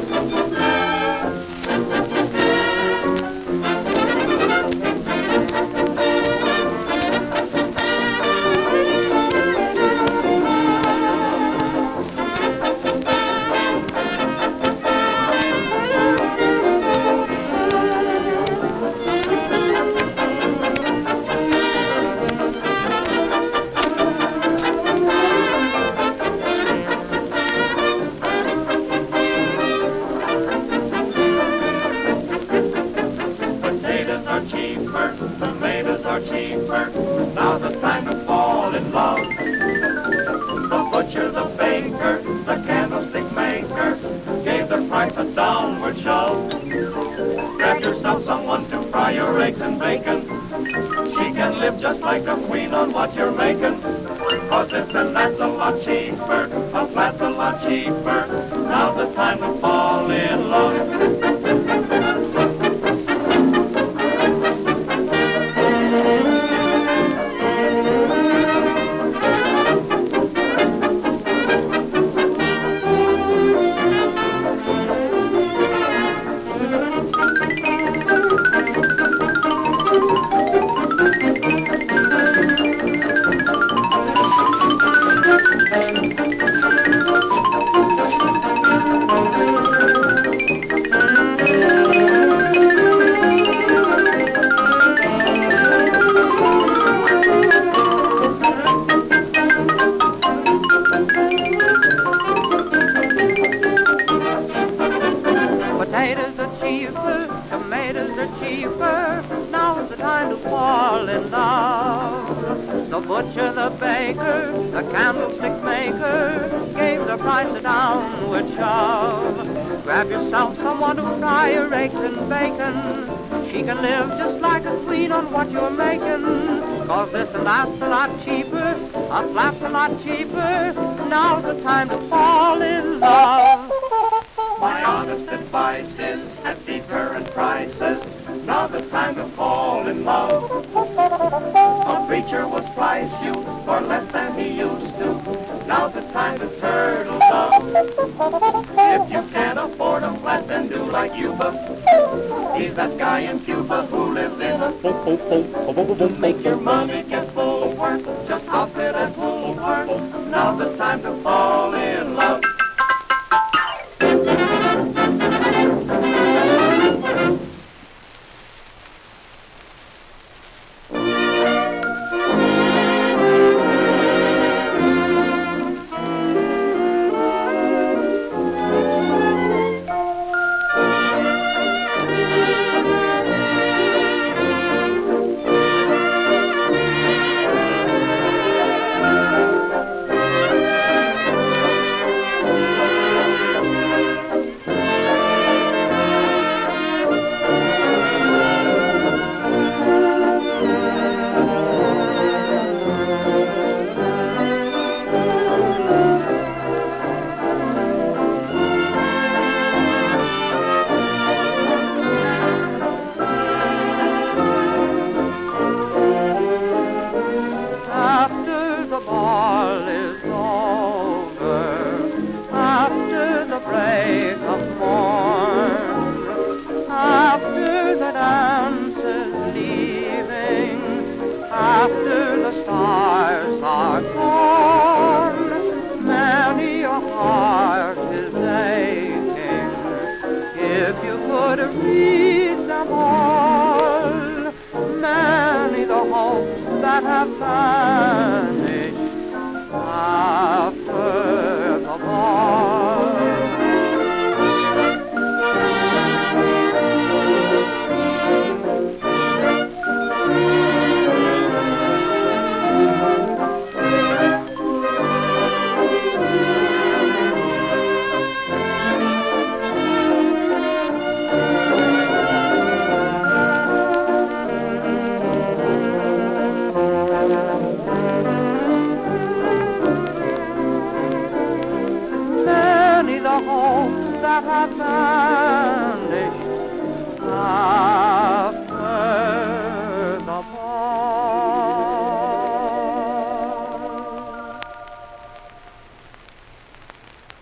Tomatoes are cheaper, now's the time to fall in love. The butcher, the baker, the candlestick maker gave the price a downward shove. Grab yourself someone to fry your eggs and bacon. She can live just like a queen on what you're making. Cause this and that's a lot cheaper, a flat's a lot cheaper, now's the time to fall in love. Potatoes are cheaper, tomatoes are cheaper, now's the time to fall in love. The butcher, the baker, the candlestick maker gave the price a downward shove. Grab yourself someone to fry your eggs and bacon. She can live just like a queen on what you're making. Cause this and that's a lot cheaper, a flat's a lot cheaper, now's the time to fall in love. My honest advice is, at these current prices, now's the time to fall in love. A preacher will slice you for less than he used to. Now's the time to turtle dove. If you can't afford a flat, then do like Cuba. He's that guy in Cuba who lives in a to make your money get full worth. Just outfit at Woolworth. Now's the time to fall in love. After the ball is over, after the break of morn, after the dance is leaving, after the stars are gone, many a heart is aching. If you could read them all, many the hopes that have vanished after the ball. Many the hopes that have vanished